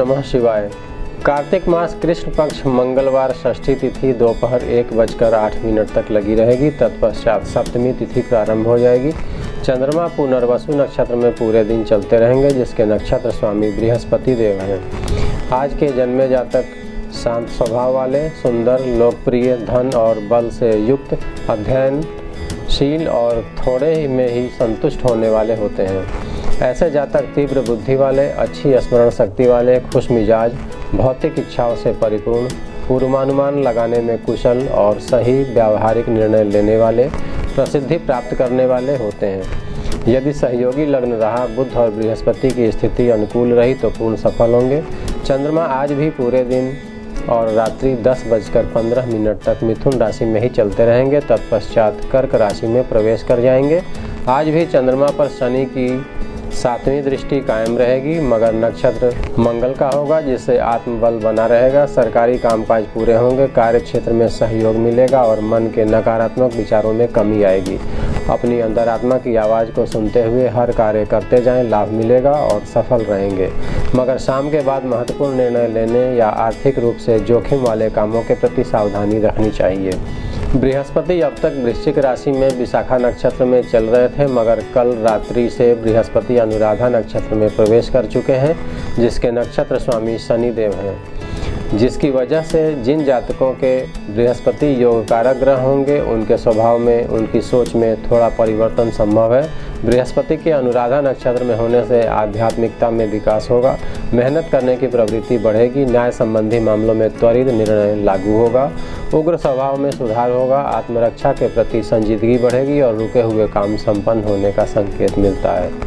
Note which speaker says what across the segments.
Speaker 1: नमः शिवाय। कार्तिक मास कृष्ण पक्ष मंगलवार षष्ठी तिथि दोपहर 1:08 तक लगी रहेगी। तत्पश्चात सप्तमी तिथि प्रारंभ हो जाएगी। चंद्रमा पुनर्वसु नक्षत्र में पूरे दिन चलते रहेंगे, जिसके नक्षत्र स्वामी बृहस्पति देव हैं। आज के जन्मे जातक शांत स्वभाव वाले, सुंदर, लोकप्रिय, धन और बल से युक्त, अध्ययनशील और थोड़े ही में ही संतुष्ट होने वाले होते हैं। ऐसे जातक तीव्र बुद्धि वाले, अच्छी स्मरण शक्ति वाले, खुश मिजाज, भौतिक इच्छाओं से परिपूर्ण, पूर्वानुमान लगाने में कुशल और सही व्यावहारिक निर्णय लेने वाले, प्रसिद्धि प्राप्त करने वाले होते हैं। यदि सहयोगी लग्न रहा, बुध और बृहस्पति की स्थिति अनुकूल रही तो पूर्ण सफल होंगे। चंद्रमा आज भी पूरे दिन और रात्रि 10:15 तक मिथुन राशि में ही चलते रहेंगे। तत्पश्चात कर्क राशि में प्रवेश कर जाएंगे। आज भी चंद्रमा पर शनि की 7वीं दृष्टि कायम रहेगी, मगर नक्षत्र मंगल का होगा, जिससे आत्मबल बना रहेगा। सरकारी कामकाज पूरे होंगे, कार्य क्षेत्र में सहयोग मिलेगा और मन के नकारात्मक विचारों में कमी आएगी। अपनी अंतरात्मा की आवाज़ को सुनते हुए हर कार्य करते जाएं, लाभ मिलेगा और सफल रहेंगे। मगर शाम के बाद महत्वपूर्ण निर्णय लेने या आर्थिक रूप से जोखिम वाले कामों के प्रति सावधानी रखनी चाहिए। बृहस्पति अब तक वृश्चिक राशि में विशाखा नक्षत्र में चल रहे थे, मगर कल रात्रि से बृहस्पति अनुराधा नक्षत्र में प्रवेश कर चुके हैं, जिसके नक्षत्र स्वामी शनिदेव हैं। जिसकी वजह से जिन जातकों के बृहस्पति योग कारक ग्रह होंगे, उनके स्वभाव में, उनकी सोच में थोड़ा परिवर्तन संभव है। बृहस्पति के अनुराधा नक्षत्र में होने से आध्यात्मिकता में विकास होगा, मेहनत करने की प्रवृत्ति बढ़ेगी, न्याय संबंधी मामलों में त्वरित निर्णय लागू होगा, उग्र स्वभाव में सुधार होगा, आत्मरक्षा के प्रति संजीदगी बढ़ेगी और रुके हुए काम संपन्न होने का संकेत मिलता है।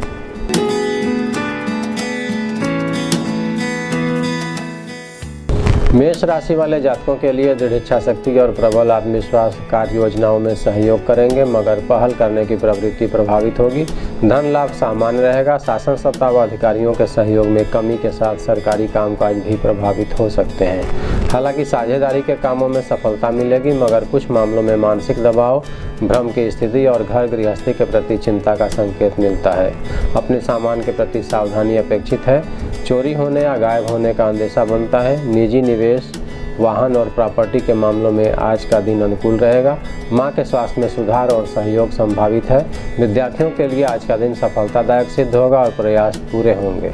Speaker 1: मेष राशि वाले जातकों के लिए दृढ़ इच्छा शक्ति और प्रबल आत्मविश्वास कार्य योजनाओं में सहयोग करेंगे, मगर पहल करने की प्रवृत्ति प्रभावित होगी। धन लाभ सामान्य रहेगा। शासन सत्ता व अधिकारियों के सहयोग में कमी के साथ सरकारी कामकाज भी प्रभावित हो सकते हैं। हालांकि साझेदारी के कामों में सफलता मिलेगी, मगर कुछ मामलों में मानसिक दबाव, भ्रम की स्थिति और घर गृहस्थी के प्रति चिंता का संकेत मिलता है। अपने सामान के प्रति सावधानी अपेक्षित है। चोरी होने या गायब होने का अंदेशा बनता है। निजी निवेश, वाहन और प्रॉपर्टी के मामलों में आज का दिन अनुकूल रहेगा। मां के स्वास्थ्य में सुधार और सहयोग संभावित है। विद्यार्थियों के लिए आज का दिन सफलतादायक सिद्ध होगा और प्रयास पूरे होंगे।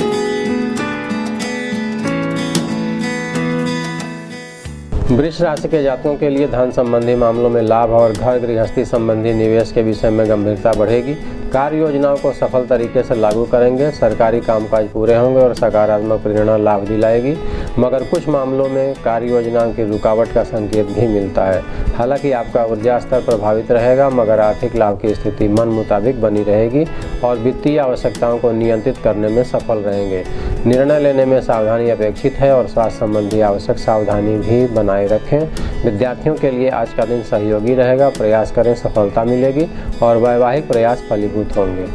Speaker 1: वृष राशि के जातकों के लिए धन संबंधी मामलों में लाभ और घर गृहस्थी संबंधी निवेश के विषय में गंभीरता बढ़ेगी। कार्य योजनाओं को सफल तरीके से लागू करेंगे। सरकारी कामकाज पूरे होंगे और सकारात्मक प्रेरणा लाभ दिलाएगी, मगर कुछ मामलों में कार्य योजनाओं की रुकावट का संकेत भी मिलता है। हालांकि आपका ऊर्जा स्तर प्रभावित रहेगा, मगर आर्थिक लाभ की स्थिति मन मुताबिक बनी रहेगी और वित्तीय आवश्यकताओं को नियंत्रित करने में सफल रहेंगे। निर्णय लेने में सावधानी अपेक्षित है और स्वास्थ्य संबंधी आवश्यक सावधानी भी बनाए रखें। विद्यार्थियों के लिए आज का दिन सहयोगी रहेगा। प्रयास करें, सफलता मिलेगी और वैवाहिक प्रयास फलीभूत होंगे।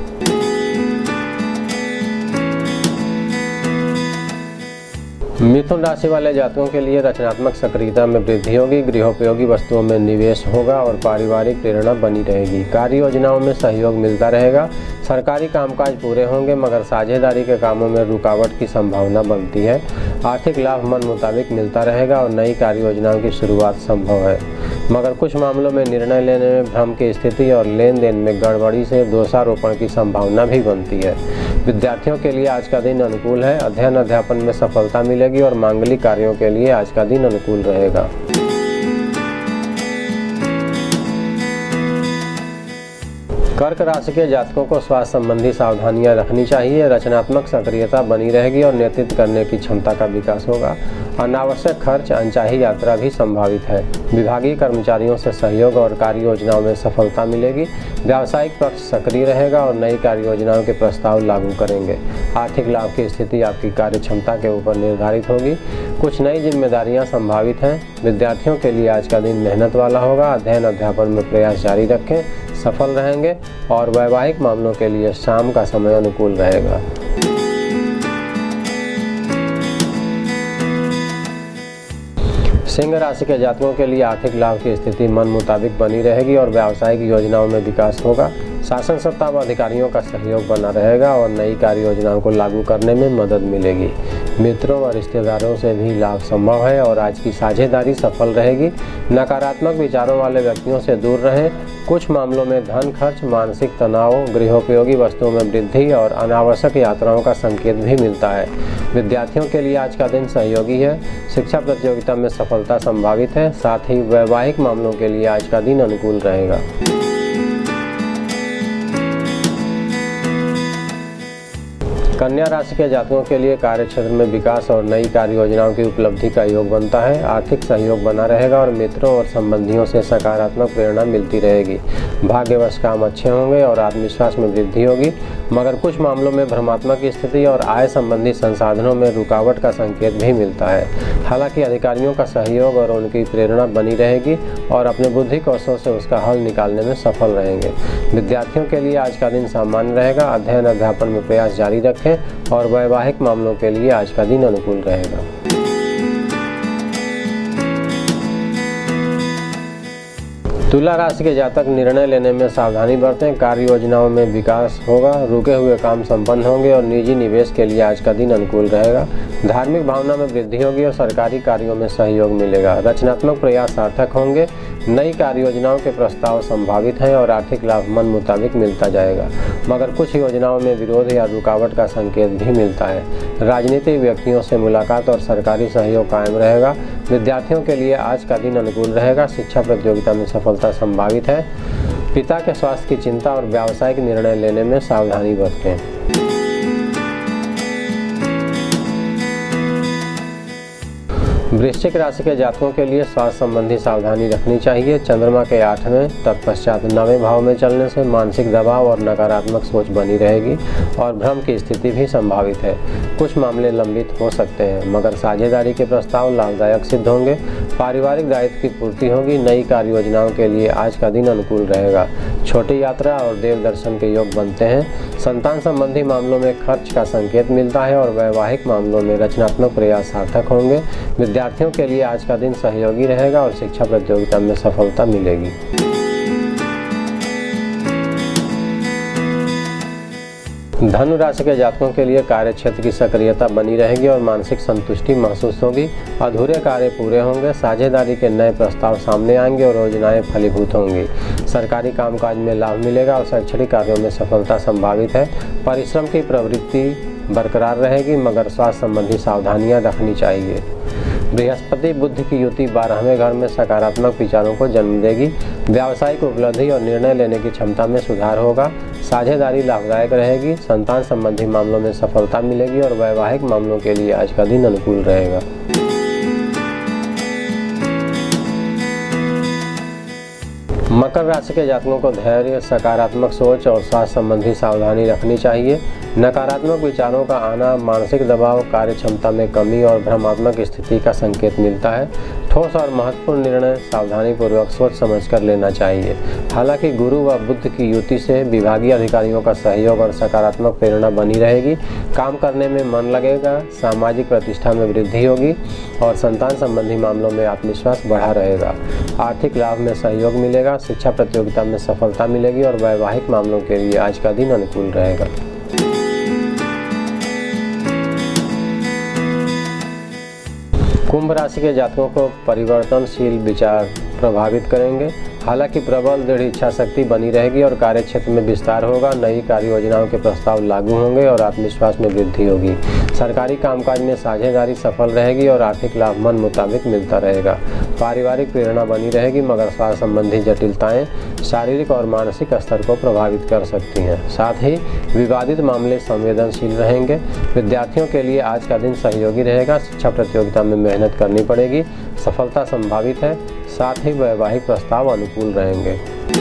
Speaker 1: मिथुन राशि वाले जातकों के लिए रचनात्मक सक्रियता में वृद्धि होगी। गृहोपयोगी वस्तुओं में निवेश होगा और पारिवारिक प्रेरणा बनी रहेगी। कार्य योजनाओं में सहयोग मिलता रहेगा। सरकारी कामकाज पूरे होंगे, मगर साझेदारी के कामों में रुकावट की संभावना बनती है। आर्थिक लाभ मन मुताबिक मिलता रहेगा और नई कार्य योजनाओं की शुरुआत संभव है, मगर कुछ मामलों में निर्णय लेने में भ्रम की स्थिति और लेन देन में गड़बड़ी से दोषारोपण की संभावना भी बनती है। विद्यार्थियों के लिए आज का दिन अनुकूल है। अध्ययन अध्यापन में सफलता मिलेगी और मांगलिक कार्यों के लिए आज का दिन अनुकूल रहेगा। कर्क राशि के जातकों को स्वास्थ्य संबंधी सावधानियां रखनी चाहिए। रचनात्मक सक्रियता बनी रहेगी और नेतृत्व करने की क्षमता का विकास होगा। अनावश्यक खर्च, अनचाही यात्रा भी संभावित है। विभागीय कर्मचारियों से सहयोग और कार्य योजनाओं में सफलता मिलेगी। व्यावसायिक पक्ष सक्रिय रहेगा और नई कार्य योजनाओं के प्रस्ताव लागू करेंगे। आर्थिक लाभ की स्थिति आपकी कार्य क्षमता के ऊपर निर्धारित होगी। कुछ नई जिम्मेदारियां संभावित हैं। विद्यार्थियों के लिए आज का दिन मेहनत वाला होगा। अध्ययन अध्यापन में प्रयास जारी रखें, सफल रहेंगे और वैवाहिक मामलों के लिए शाम का समय अनुकूल रहेगा। सिंह राशि के जातकों के लिए आर्थिक लाभ की स्थिति मन मुताबिक बनी रहेगी और व्यावसायिक योजनाओं में विकास होगा। शासन सत्ता व अधिकारियों का सहयोग बना रहेगा और नई कार्य योजनाओं को लागू करने में मदद मिलेगी। मित्रों व रिश्तेदारों से भी लाभ संभव है और आज की साझेदारी सफल रहेगी। नकारात्मक विचारों वाले व्यक्तियों से दूर रहें। कुछ मामलों में धन खर्च, मानसिक तनाव, गृहोपयोगी वस्तुओं में वृद्धि और अनावश्यक यात्राओं का संकेत भी मिलता है। विद्यार्थियों के लिए आज का दिन सहयोगी है। शिक्षा प्रतियोगिता में सफलता संभावित है। साथ ही वैवाहिक मामलों के लिए आज का दिन अनुकूल रहेगा। कन्या राशि के जातकों के लिए कार्यक्षेत्र में विकास और नई कार्य योजनाओं की उपलब्धि का योग बनता है। आर्थिक सहयोग बना रहेगा और मित्रों और संबंधियों से सकारात्मक प्रेरणा मिलती रहेगी। भाग्यवश काम अच्छे होंगे और आत्मविश्वास में वृद्धि होगी, मगर कुछ मामलों में भ्रमात्मक स्थिति और आय संबंधी संसाधनों में रुकावट का संकेत भी मिलता है। हालांकि अधिकारियों का सहयोग और उनकी प्रेरणा बनी रहेगी और अपने बुद्धि कौशल से उसका हल निकालने में सफल रहेंगे। विद्यार्थियों के लिए आज का दिन सामान्य रहेगा। अध्ययन अध्यापन में प्रयास जारी रखें और वैवाहिक मामलों के लिए आज का दिन अनुकूल रहेगा। तुला राशि के जातक निर्णय लेने में सावधानी बरतें। कार्य योजनाओं में विकास होगा, रुके हुए काम संपन्न होंगे और निजी निवेश के लिए आज का दिन अनुकूल रहेगा। धार्मिक भावना में वृद्धि होगी और सरकारी कार्यों में सहयोग मिलेगा। रचनात्मक प्रयास सार्थक होंगे। नई कार्य योजनाओं के प्रस्ताव संभावित हैं और आर्थिक लाभ मन मुताबिक मिलता जाएगा, मगर कुछ योजनाओं में विरोध या रुकावट का संकेत भी मिलता है। राजनीतिक व्यक्तियों से मुलाकात और सरकारी सहयोग कायम रहेगा। विद्यार्थियों के लिए आज का दिन अनुकूल रहेगा। शिक्षा प्रतियोगिता में सफलता संभावित है। पिता के स्वास्थ्य की चिंता और व्यावसायिक निर्णय लेने में सावधानी बरतें। वृश्चिक राशि के जातकों के लिए स्वास्थ्य संबंधी सावधानी रखनी चाहिए। चंद्रमा के 8वें तत्पश्चात 9वें भाव में चलने से मानसिक दबाव और नकारात्मक सोच बनी रहेगी और भ्रम की स्थिति भी संभावित है। कुछ मामले लंबित हो सकते हैं, मगर साझेदारी के प्रस्ताव लाभदायक सिद्ध होंगे। पारिवारिक दायित्व की पूर्ति होगी। नई कार्य योजनाओं के लिए आज का दिन अनुकूल रहेगा। छोटी यात्रा और देव दर्शन के योग बनते हैं। संतान संबंधी मामलों में खर्च का संकेत मिलता है और वैवाहिक मामलों में रचनात्मक प्रयास सार्थक होंगे। विद्यार्थियों के लिए आज का दिन सहयोगी रहेगा और शिक्षा प्रतियोगिता में सफलता मिलेगी। धनु राशि के जातकों के लिए कार्य क्षेत्र की सक्रियता बनी रहेगी और मानसिक संतुष्टि महसूस होगी। अधूरे कार्य पूरे होंगे। साझेदारी के नए प्रस्ताव सामने आएंगे और योजनाएं फलीभूत होंगी। सरकारी कामकाज में लाभ मिलेगा और शैक्षणिक कार्यों में सफलता संभावित है। परिश्रम की प्रवृत्ति बरकरार रहेगी, मगर स्वास्थ्य संबंधी सावधानियां रखनी चाहिए। बृहस्पति बुध की युति 12वें घर में सकारात्मक विचारों को जन्म देगी। व्यावसायिक उपलब्धि और निर्णय लेने की क्षमता में सुधार होगा। साझेदारी लाभदायक रहेगी। संतान संबंधी मामलों में सफलता मिलेगी और वैवाहिक मामलों के लिए आज का दिन अनुकूल रहेगा। मकर राशि के जातकों को धैर्य, सकारात्मक सोच और स्वास्थ्य संबंधी सावधानी रखनी चाहिए। नकारात्मक विचारों का आना, मानसिक दबाव, कार्य क्षमता में कमी और भ्रमात्मक स्थिति का संकेत मिलता है। ठोस और महत्वपूर्ण निर्णय सावधानीपूर्वक सोच समझकर लेना चाहिए। हालांकि गुरु व बुध की युति से विभागीय अधिकारियों का सहयोग और सकारात्मक प्रेरणा बनी रहेगी। काम करने में मन लगेगा। सामाजिक प्रतिष्ठा में वृद्धि होगी और संतान संबंधी मामलों में आत्मविश्वास बढ़ा रहेगा। आर्थिक लाभ में सहयोग मिलेगा। शिक्षा प्रतियोगिता में सफलता मिलेगी और वैवाहिक मामलों के लिए आज का दिन अनुकूल रहेगा। कुंभ राशि के जातकों को परिवर्तनशील विचार प्रभावित करेंगे। हालांकि प्रबल दृढ़ इच्छा शक्ति बनी रहेगी और कार्य क्षेत्र में विस्तार होगा। नई कार्य योजनाओं के प्रस्ताव लागू होंगे और आत्मविश्वास में वृद्धि होगी। सरकारी कामकाज में साझेदारी सफल रहेगी और आर्थिक लाभ मन मुताबिक मिलता रहेगा। पारिवारिक प्रेरणा बनी रहेगी, मगर स्वास्थ्य संबंधी जटिलताएं शारीरिक और मानसिक स्तर को प्रभावित कर सकती हैं। साथ ही विवादित मामले संवेदनशील रहेंगे। विद्यार्थियों के लिए आज का दिन सहयोगी रहेगा। शिक्षा प्रतियोगिता में मेहनत करनी पड़ेगी। सफलता संभावित है। साथ ही वैवाहिक प्रस्ताव अनुकूल रहेंगे।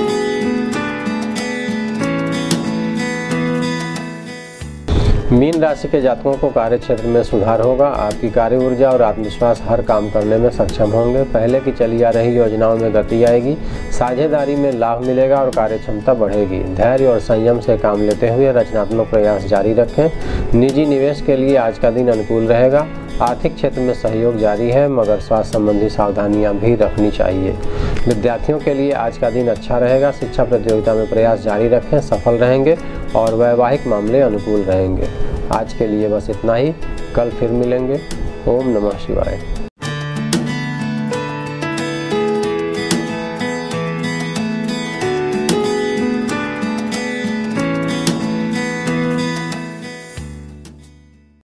Speaker 1: मीन राशि के जातकों को कार्य क्षेत्र में सुधार होगा। आपकी कार्य ऊर्जा और आत्मविश्वास हर काम करने में सक्षम होंगे। पहले की चली आ रही योजनाओं में गति आएगी। साझेदारी में लाभ मिलेगा और कार्य क्षमता बढ़ेगी। धैर्य और संयम से काम लेते हुए रचनात्मक प्रयास जारी रखें। निजी निवेश के लिए आज का दिन अनुकूल रहेगा। आर्थिक क्षेत्र में सहयोग जारी है, मगर स्वास्थ्य संबंधी सावधानियां भी रखनी चाहिए। विद्यार्थियों के लिए आज का दिन अच्छा रहेगा। शिक्षा प्रतियोगिता में प्रयास जारी रखें, सफल रहेंगे और वैवाहिक मामले अनुकूल रहेंगे। आज के लिए बस इतना ही। कल फिर मिलेंगे। ओम नमः शिवाय।